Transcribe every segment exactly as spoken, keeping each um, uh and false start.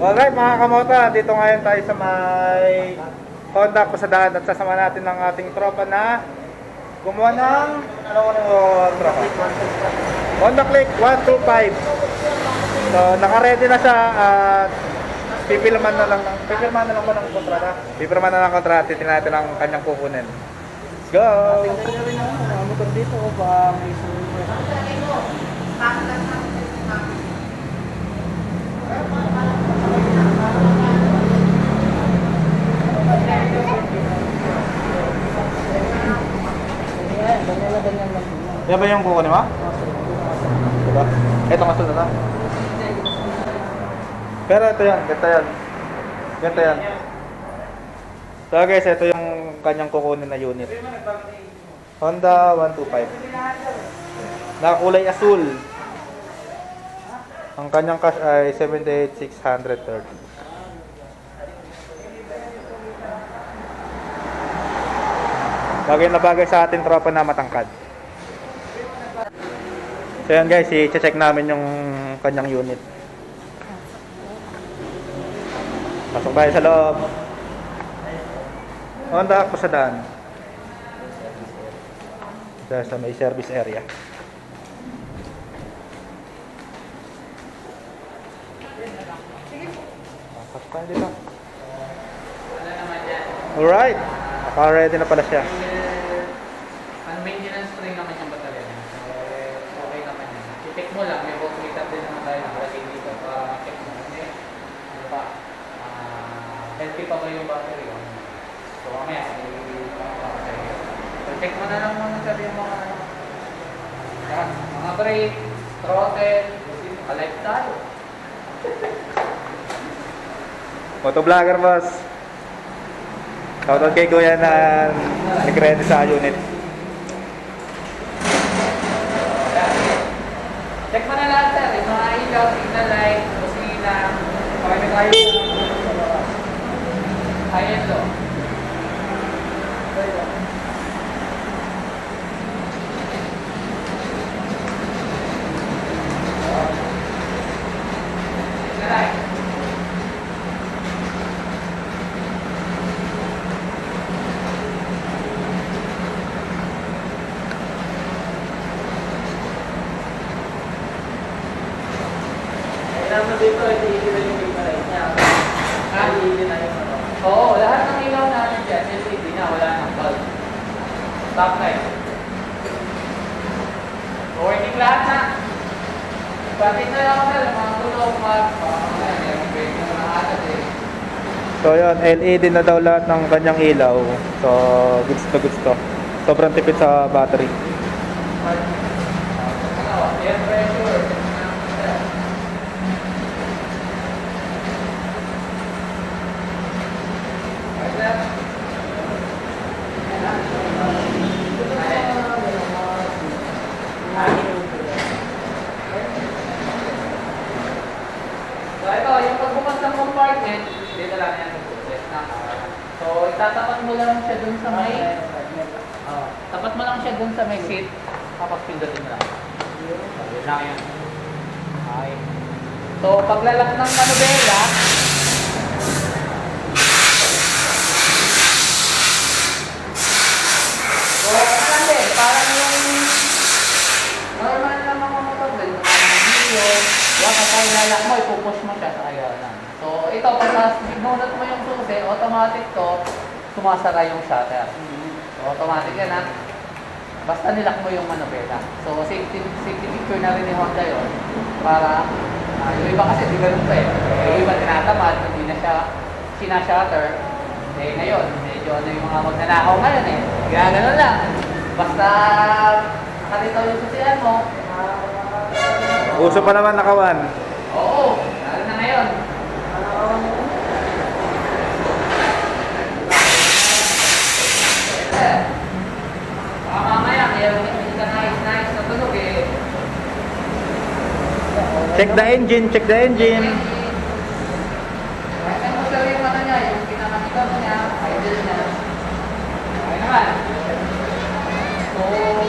Alright mga kamota, dito ngayon tayo sa may Honda Pasadaan at sasama natin ng ating tropa na gumawa ng ano ko ng tropa? Honda Click one two five. So naka-ready na siya at pipilman na lang pipilman na lang ko ng kontrata. Pipilman na lang kontrata, titingnan natin ang kanyang kukunin. Let's go! Motor dito ba may yan ba yung kukunin mo? Diba? Ito kasunod na. Pero ito yan, ganito yan. Ganito yan. So guys, ito yung kanyang kukunin na unit. Honda one two five. Nakakulay asul. Ang kanyang cash ay seventy-eight thousand six hundred thirty. Bagay na bagay sa ating tropa na matangkad. So yan guys, i-check namin yung kanyang unit. Pasok tayo sa loob. Honda Pasadaan. Sa, sa may service area. Pasok tayo dito. Alright. Naka-ready na pala siya. Ang maintenance ring naman yung batalya niya. So, okay naman yan. I-check mo lang, may box meter din naman tayo nakalagay dito para check mo. Kasi, ano pa, uh, healthy pa ba yung battery? So, mamaya, so, check mo na lang muna sabi yung mga ano. Yan, mga brake, throttle, alive tayo. Motovlogger boss. Shoutout kay Kuya na nag-ready sa unit. Check mo na lahat sir, yung mga ilaw, signal light, kusina, pakita tayo. Ayan lo. Signal light. Naman dito, hindi na yung big light niya. Ah, hindi na yung ano. oo, lahat ng ilaw natin dyan, L E D na, wala nang bulb. Stop light. Warning lahat na. Pati na lang ako na, mga tulog, mga mga yung break na nakahatad eh. So yun, L E D na daw lahat ng kanyang ilaw. So goods to goods to. Sobrang tipid sa battery. Ano, air pressure. So ito, yung pagbukas ng compartment, dito lang yan yung process na. So itatapat mo lang siya dun sa may uh, tapat mo lang siya dun sa may seat, tapos pindutin mo lang. So yun lang yan. Okay. So paglalak ng manubela, so ano din, parang yung normal na mga motor din, parang video, wag ka tayo lalak mo, ipupush mo siya sa ayaw lang. So ito, pagka binunot mo yung susi, automatic to, sumasara yung shutter. So automatic yan ha. Basta nilak mo yung manubela. So safety, safety picture na rin ni Honda yun, para uh, yung iba kasi di ganun pa eh. Yung iba tinatamad, hindi na siya sinashutter. Eh ngayon, medyo ano yung mga magnanakaw ngayon eh. Kaya ganun lang. Basta nakalitaw yung susihan mo. Uso pa naman nakawan. Oo, lalo na ngayon. Baka mamaya, mayroon hindi ka nice-nice na tunog eh. Check the engine, check the engine. Kaya mo sir yung ano niya, yung pinakakita mo niya, idle niya. Okay naman. So,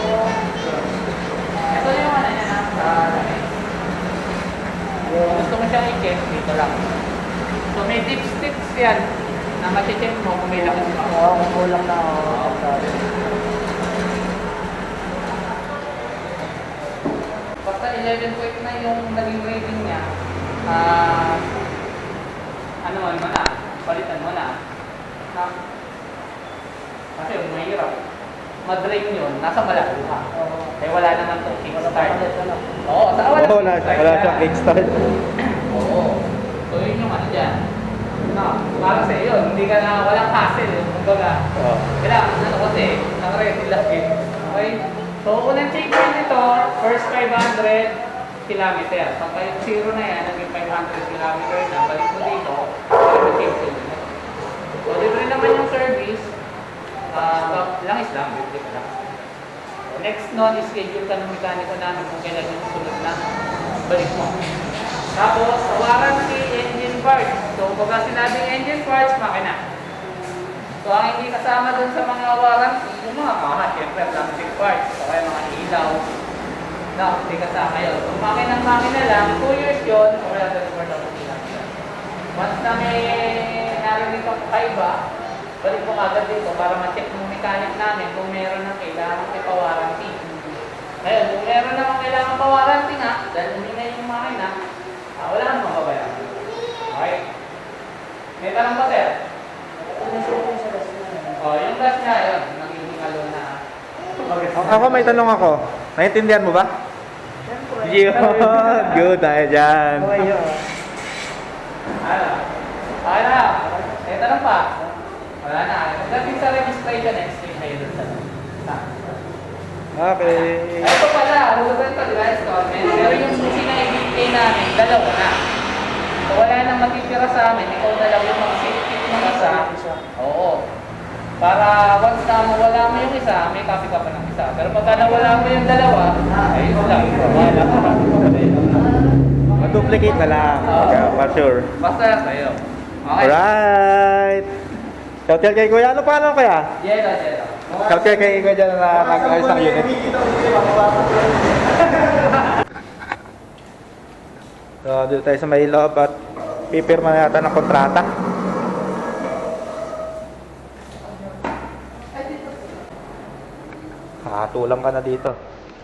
ito na yung ano niya na sa lamig. Kung gusto mo siyang i-check, dito lang. So may tips-tips yan na mache-check mo kung may lakas pa. Oo, kung kulang na ako. Basta eleven point na yung naging rating niya, ah, ano man mo na, palitan mo na. na kasi yung mahirap, mag-drain yun, nasa malayo ka. Eh wala naman itong kickstart. Oo, saka wala Oo, wala, kickstart wala yan. siyang kickstart. Oo. So yun yung ano dyan. No, para sa iyo, hindi ka na, walang hassle. Kumbaga, Oo. kailangan, ano kasi, naka-ready lang eh. Okay? So, unang checkpoint nito, first five hundred kilometer. Pagka yung zero na yan, naging five hundred kilometer na, balik mo dito, para ma-checkpoint mo. So, libre naman yung service. Uh, langis lang, libre ka lang. Next nun, schedule ka ng mekaniko namin kung kailan yung sunod na balik mo. Tapos, warranty engine parts. So, pag sinabing engine parts, makina. So, ang hindi kasama dun sa mga warranty, yung mga kahat, syempre, plastic parts, o kaya mga ilaw, na hindi kasama yun. So, makina-makina lang, two years yun, o kaya deliver lang ng ilang yun. Once na may narinig kang kaiba, balik mo agad dito para ma-check ng mechanic namin kung meron ng kailangan ipa-warranty. Ngayon, kung meron namang kailangan pa-warranty nga, dahil hindi na yung makina, ah, wala nang mababayaran. Okay? May tanong ba, sir? Oh, yung gas niya, yun, nagiging alo na. Ako may tanong ako. Naintindihan mo ba? Yun. Good tayo dyan. Ano? Okay na. May tanong pa? Wala na. Pagdating sa registration, explain kayo dun sa sa. Okay. Ay, ito pala, Ruben to, di ba, installment. Pero yung susi na ibigay namin, dalawa na. So, wala nang matitira sa amin. Ikaw na lang yung mag-safety ng isa. Oo. Para once na mawala mo yung isa, may copy ka pa ng isa. Pero pagka nawala mo yung dalawa, ay ito lang. Wala ka pa. Mag-duplicate na lang. Yeah, for sure. Basta sa'yo. Okay? Alright. Shout out kay Kuya. Ano pa ano kaya? Yelo, yelo. Shout out kay Kuya dyan na nag-ayos ng unit. So, dito tayo sa may loob at pipirma na yata ng kontrata. Nakatulang ka na dito.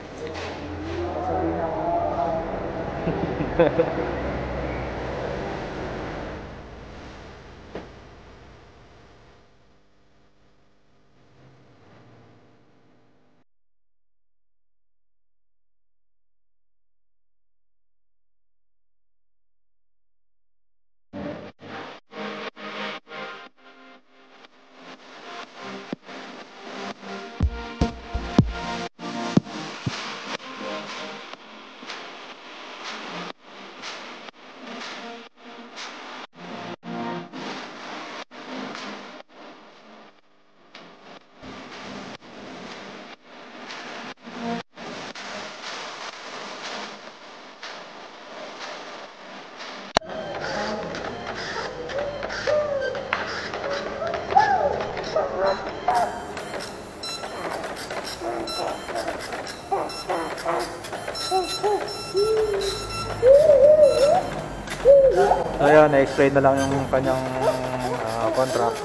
So yun, na-explain na lang yung kanyang uh, contract.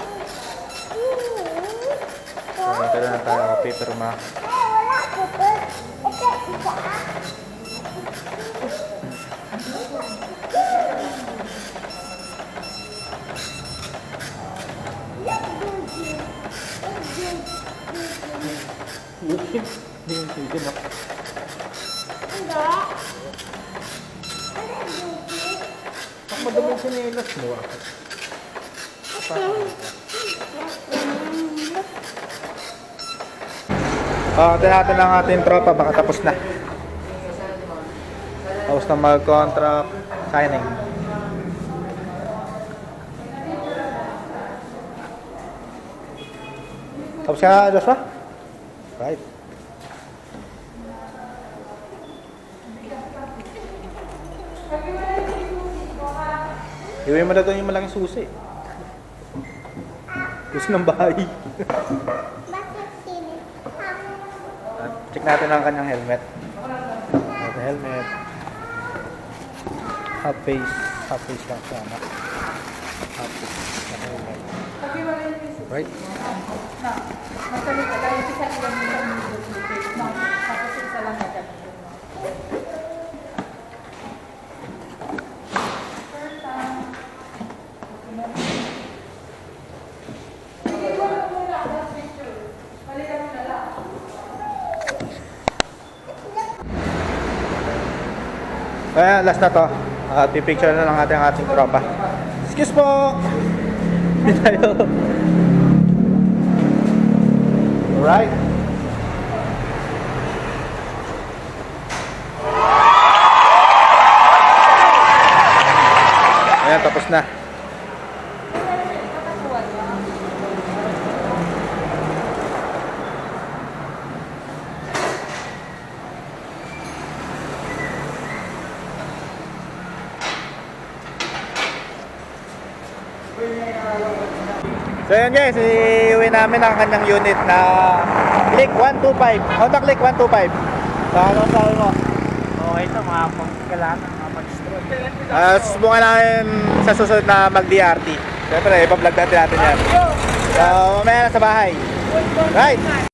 So kailan na tayo pipirma. Hindi yung sige na. Ang madaming sinilas mo ah. Ah, tayo natin lang ating tropa, baka tapos na. Tapos na mag-contract signing. Tapos ka, Joshua? Right. Iwi mo na doon yung malaking susi. Susi ng bahay. At check natin ang kanyang helmet. At helmet. Half face. Half face lang sana. Right? Na, masalita tayo isa lang yung duplicate. No, tapos isa lang na ganun. Ayan, last na to. At i-picture na lang natin ang ating tropa. Excuse po! Hindi tayo. Alright. Ayan, tapos na. So yun guys, iuwi namin ang kanyang unit na Click one two five. Honda Click one two five. So ano sabi mo? Okay ito, mga pagkailangan, mga mag-stroll. Uh, susubukan namin sa susunod na mag-D R T. Siyempre, ipa-vlog natin natin yan. So mamaya na sa bahay. Right!